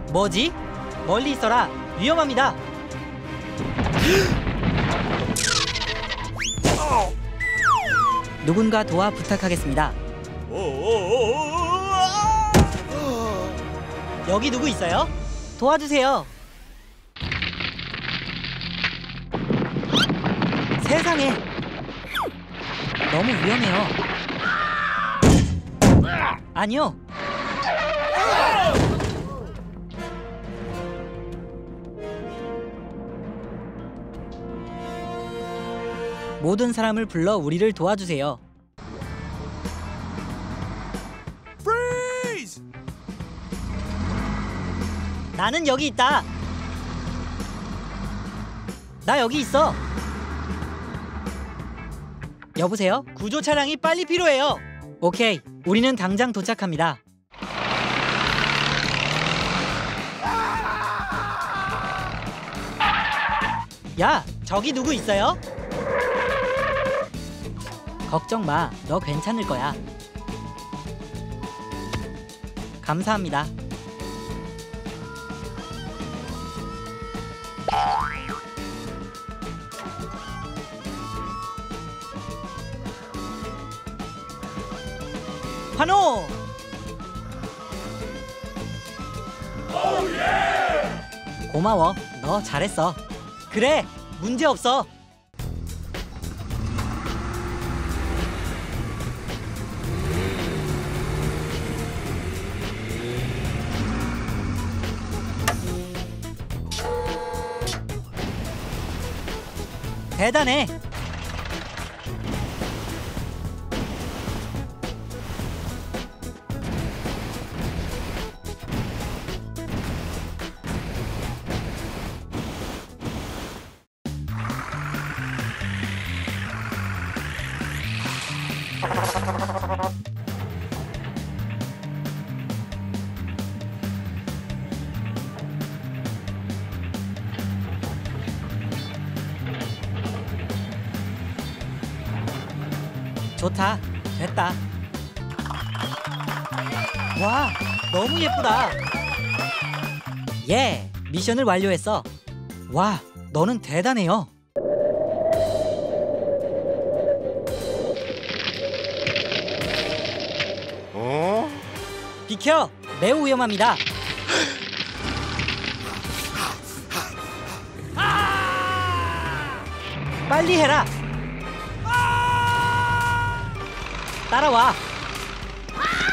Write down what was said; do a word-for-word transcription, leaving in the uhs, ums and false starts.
뭐지? 멀리 있어라. 위험합니다. 누군가 도와 부탁하겠습니다. 여기 누구 있어요? 도와주세요. 세상에, 너무 위험해요. 아니요. 모든 사람을 불러 우리를 도와주세요. Freeze! 나는 여기 있다. 나 여기 있어. 여보세요? 구조 차량이 빨리 필요해요. 오케이, 우리는 당장 도착합니다. 야, 저기 누구 있어요? 걱정 마, 너 괜찮을 거야. 감사합니다. 환호! 고마워, 너 잘했어. 그래, 문제 없어. 대단해. 좋다, 됐다. 와, 너무 예쁘다. 예, 미션을 완료했어. 와, 너는 대단해요. 어? 비켜, 매우 위험합니다. 빨리 해라. 따라와.